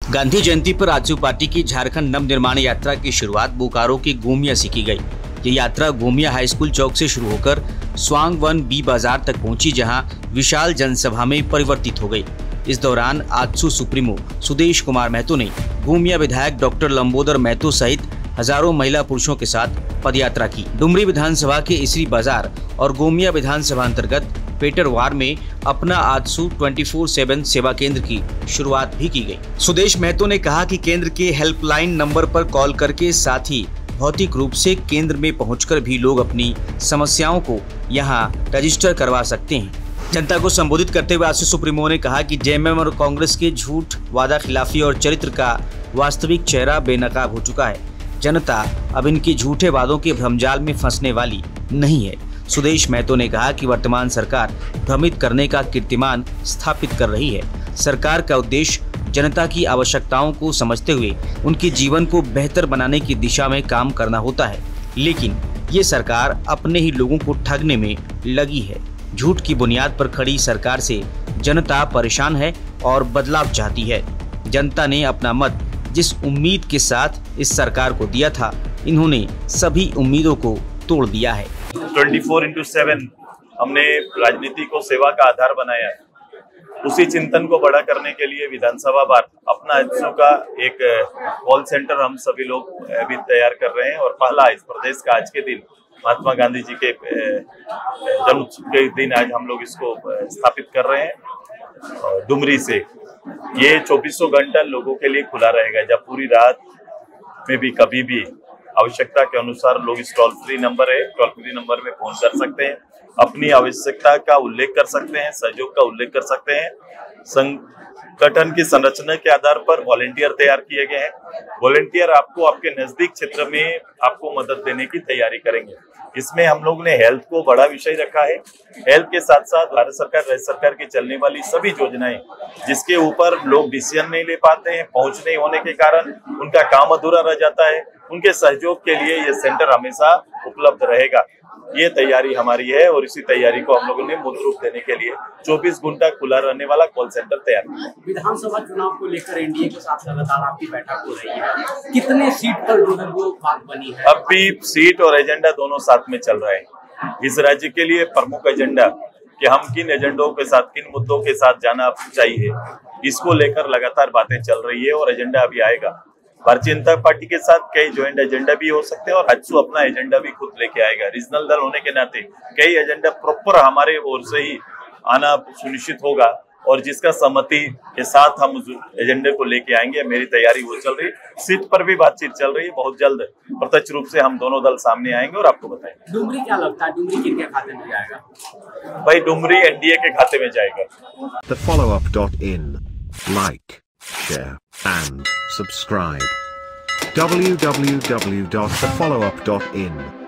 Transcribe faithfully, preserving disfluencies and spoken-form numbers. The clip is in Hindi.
गांधी जयंती पर आजसू पार्टी की झारखंड नव निर्माण यात्रा की शुरुआत बोकारो के गोमिया से की गई। ये यात्रा गोमिया हाई स्कूल चौक से शुरू होकर स्वांग वन बी बाजार तक पहुंची, जहां विशाल जनसभा में परिवर्तित हो गई। इस दौरान आजसू सुप्रीमो सुदेश कुमार महतो ने गोमिया विधायक डॉक्टर लंबोदर महतो सहित हजारों महिला पुरुषों के साथ पदयात्रा की। डुमरी विधानसभा के इसरी बाजार और गोमिया विधानसभा अंतर्गत पेटरवार में अपना आजसू चौबीस सात सेवा केंद्र की शुरुआत भी की गई। सुदेश महतो ने कहा कि केंद्र के हेल्पलाइन नंबर पर कॉल करके साथ ही भौतिक रूप से केंद्र में पहुंचकर भी लोग अपनी समस्याओं को यहां रजिस्टर करवा सकते हैं। जनता को संबोधित करते हुए आजसू सुप्रीमो ने कहा कि जेएमएम और कांग्रेस के झूठ, वादा खिलाफी और चरित्र का वास्तविक चेहरा बेनकाब हो चुका है। जनता अब इनके झूठे वादों के भ्रमजाल में फंसने वाली नहीं है। सुदेश महतो ने कहा कि वर्तमान सरकार भ्रमित करने का कीर्तिमान स्थापित कर रही है। सरकार का उद्देश्य जनता की आवश्यकताओं को समझते हुए उनके जीवन को बेहतर बनाने की दिशा में काम करना होता है, लेकिन ये सरकार अपने ही लोगों को ठगने में लगी है। झूठ की बुनियाद पर खड़ी सरकार से जनता परेशान है और बदलाव चाहती है। जनता ने अपना मत जिस उम्मीद के साथ इस सरकार को दिया था, इन्होंने सभी उम्मीदों को तोड़ दिया है। चौबीस इंटू सात हमने राजनीति को सेवा का आधार बनाया है। उसी चिंतन को बड़ा करने के लिए विधानसभा बार अपना आजसू का एक कॉल सेंटर हम सभी लोग अभी तैयार कर रहे हैं और पहला इस प्रदेश का आज के दिन महात्मा गांधी जी के जन्म के दिन आज हम लोग इसको स्थापित कर रहे हैं। डुमरी से ये चौबीसों घंटा लोगों के लिए खुला रहेगा, जब पूरी रात में भी कभी भी आवश्यकता के अनुसार लोग इस टोल फ्री नंबर है टोल फ्री नंबर में फोन कर सकते हैं, अपनी आवश्यकता का उल्लेख कर सकते हैं, सहयोग का उल्लेख कर सकते हैं। संगठन की संरचना के आधार पर वॉलेंटियर तैयार किए गए हैं। वॉलेंटियर आपको आपके नजदीक क्षेत्र में आपको मदद देने की तैयारी करेंगे। इसमें हम लोग ने हेल्थ को बड़ा विषय रखा है। हेल्थ के साथ साथ भारत सरकार, राज्य सरकार की चलने वाली सभी योजनाएं जिसके ऊपर लोग डिसीजन नहीं ले पाते हैं, पहुंच नहीं होने के कारण उनका काम अधूरा रह जाता है, उनके सहयोग के लिए ये सेंटर हमेशा उपलब्ध रहेगा। ये तैयारी हमारी है और इसी तैयारी को हम लोगों ने मूल रूप देने के लिए चौबीस घंटा खुला रहने वाला कॉल सेंटर तैयार किया। विधानसभा चुनाव को लेकर एनडीए के साथ लगातार आपकी बैठक हो रही है, कितने सीट पर जो है वो बात बनी है? अब भी सीट और एजेंडा दोनों साथ में चल रहे हैं। इस राज्य के लिए प्रमुख एजेंडा कि हम किन एजेंडों के साथ, किन मुद्दों के साथ जाना चाहिए, इसको लेकर लगातार बातें चल रही है और एजेंडा अभी आएगा। भारतीय जनता पार्टी के साथ कई ज्वाइंट एजेंडा भी हो सकते हैं और आजसू अपना एजेंडा भी खुद लेके आएगा। रीजनल दल होने के नाते कई एजेंडा प्रॉपर हमारे ओर से ही आना सुनिश्चित होगा और जिसका सहमति के साथ हम उस एजेंडे को लेके आएंगे। मेरी तैयारी वो चल रही, सीट पर भी बातचीत चल रही है। बहुत जल्द प्रत्यक्ष रूप से हम दोनों दल सामने आएंगे और आपको बताएंगे। डुमरी क्या लगता है, डुमरी किनके खाते में जाएगा? भाई डुमरी एनडीए के खाते में जाएगा। The follow up dot in like, share and subscribe. w w w dot the follow up dot in